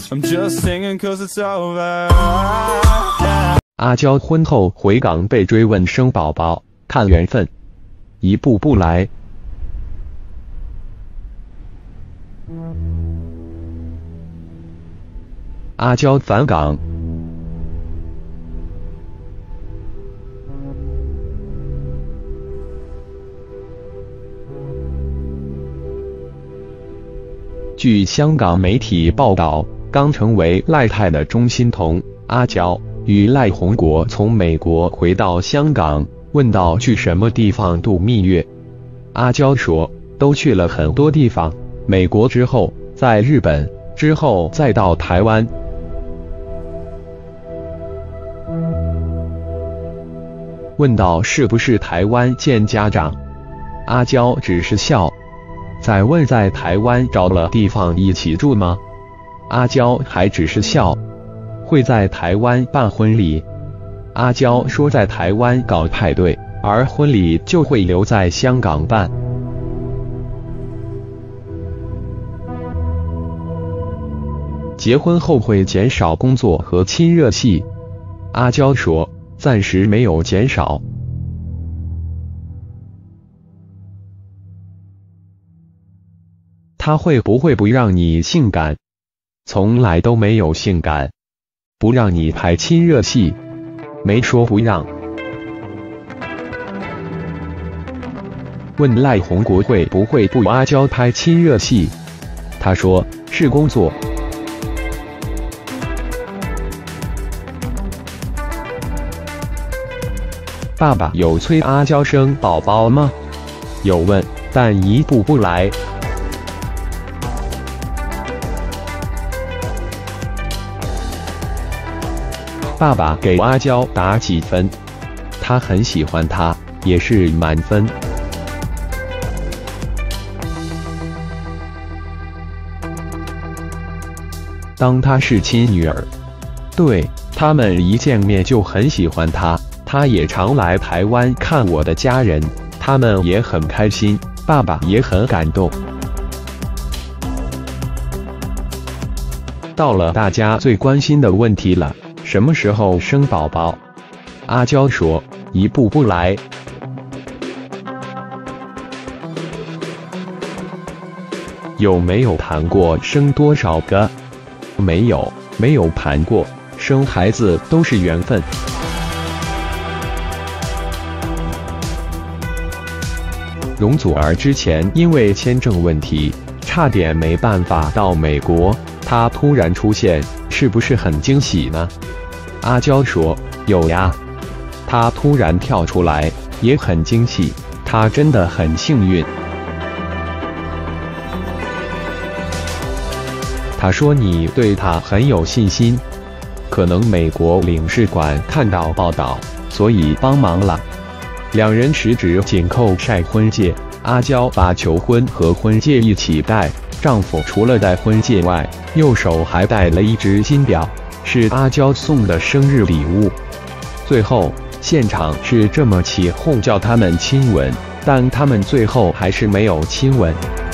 I'm just singing 'cause it's over. 阿娇婚后回港被追问生宝宝，看缘分，一步步来。阿娇返港。据香港媒体报道，刚成为赖太的钟欣桐、阿娇与赖宏国从美国回到香港，问到去什么地方度蜜月。阿娇说，都去了很多地方，美国之后，在日本之后再到台湾。问到是不是台湾见家长，阿娇只是笑。再问在台湾找了地方一起住吗？阿娇还只是笑。会在台湾办婚礼？阿娇说在台湾搞派对，而婚礼就会留在香港办。结婚后会减少工作和亲热戏？阿娇说，暂时没有减少。他会不会不让你性感？从来都没有性感。不让你拍亲热戏？没说不让。问赖宏国会不会不阿娇拍亲热戏？他说，是工作。爸爸有催阿娇生宝宝吗？有问，但一步步来。爸爸给阿娇打几分？他很喜欢她，也是满分。当她是亲女儿，对，他们一见面就很喜欢她，她也常来台湾看我的家人，他们也很开心，爸爸也很感动。到了大家最关心的问题了。什么时候生宝宝？阿娇说，一步步来。有没有谈过生多少个？没有，没有谈过，生孩子都是缘分。容祖儿之前因为签证问题，差点没办法到美国，她突然出现，是不是很惊喜呢？阿娇说，有呀，她突然跳出来，也很惊喜，她真的很幸运。她说你对她很有信心，可能美国领事馆看到报道，所以帮忙了。两人十指紧扣晒婚戒，阿娇把求婚和婚戒一起戴，丈夫除了戴婚戒外，右手还戴了一只金表。是阿娇送的生日礼物。最后，现场是这么起哄叫他们亲吻，但他们最后还是没有亲吻。